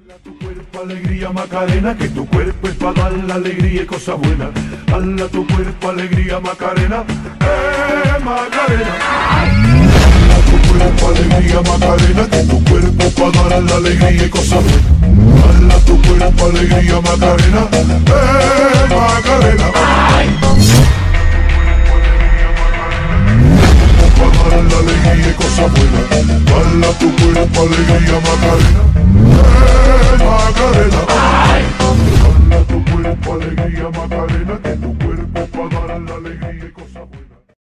Tu cuerpo alegría Macarena, que tu cuerpo es para dar la alegría y cosas buenas. Hala tu cuerpo alegría Macarena, Macarena. Hala tu cuerpo alegría Macarena, que tu cuerpo para dar la alegría y cosas buenas. Hala tu cuerpo alegría Macarena, Macarena. Para dar la alegría y cosas buenas. Hala tu cuerpo alegría Macarena.